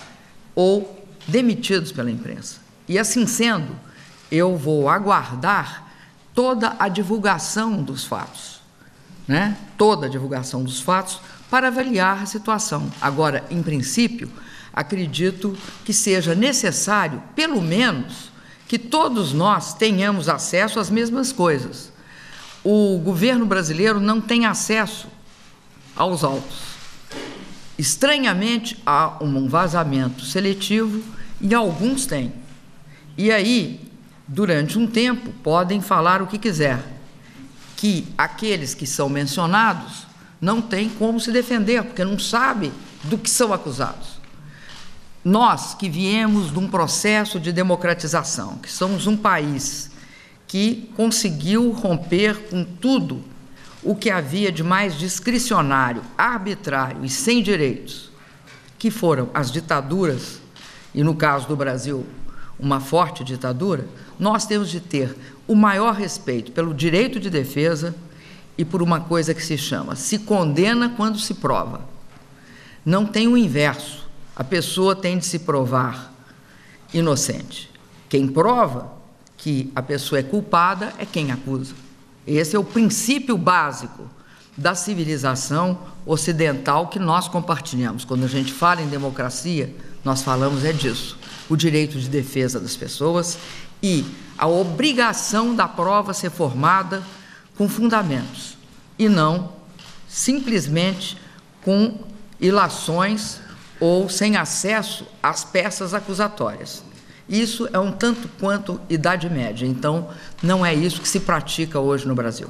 ou demitidos pela imprensa. E, assim sendo, eu vou aguardar toda a divulgação dos fatos, né? Toda a divulgação dos fatos para avaliar a situação. Agora, em princípio, acredito que seja necessário, pelo menos, que todos nós tenhamos acesso às mesmas coisas. O governo brasileiro não tem acesso aos autos. Estranhamente, há um vazamento seletivo e alguns têm. E aí, durante um tempo, podem falar o que quiser, que aqueles que são mencionados não têm como se defender, porque não sabem do que são acusados. Nós, que viemos de um processo de democratização, que somos um país que conseguiu romper com tudo o que havia de mais discricionário, arbitrário e sem direitos, que foram as ditaduras, e no caso do Brasil, uma forte ditadura, nós temos de ter o maior respeito pelo direito de defesa e por uma coisa que se chama, se condena quando se prova. Não tem o inverso, a pessoa tem de se provar inocente. Quem prova que a pessoa é culpada é quem acusa. Esse é o princípio básico da civilização ocidental que nós compartilhamos. Quando a gente fala em democracia, nós falamos é disso, o direito de defesa das pessoas e a obrigação da prova ser formada com fundamentos e não simplesmente com ilações ou sem acesso às peças acusatórias. Isso é um tanto quanto Idade Média, então não é isso que se pratica hoje no Brasil.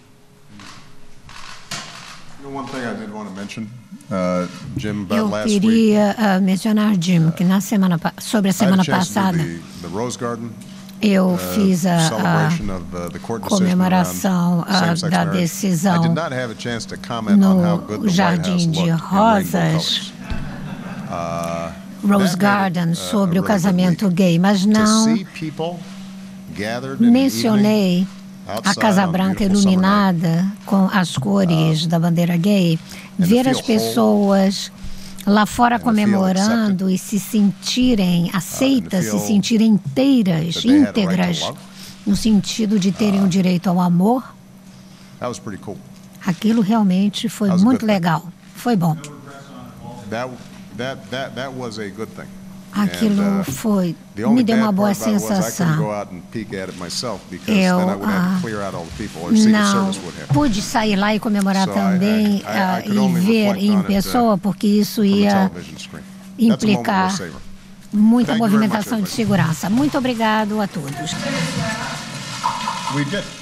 Eu queria uh, mencionar, Jim, que na semana, sobre a semana passada eu fiz a, a comemoração uh, da decisão no Jardim de Rosas, Rose Garden, sobre o casamento gay, mas não mencionei a Casa Branca iluminada com as cores da bandeira gay, ver as pessoas lá fora comemorando e se sentirem aceitas, se sentirem inteiras, íntegras, no sentido de terem o direito ao amor. Aquilo realmente foi muito legal. Foi bom. Aquilo foi, me deu uma boa sensação. Eu ah, não pude sair lá e comemorar também ah, e ver em pessoa, porque isso ia implicar muita movimentação de segurança. Muito obrigado a todos.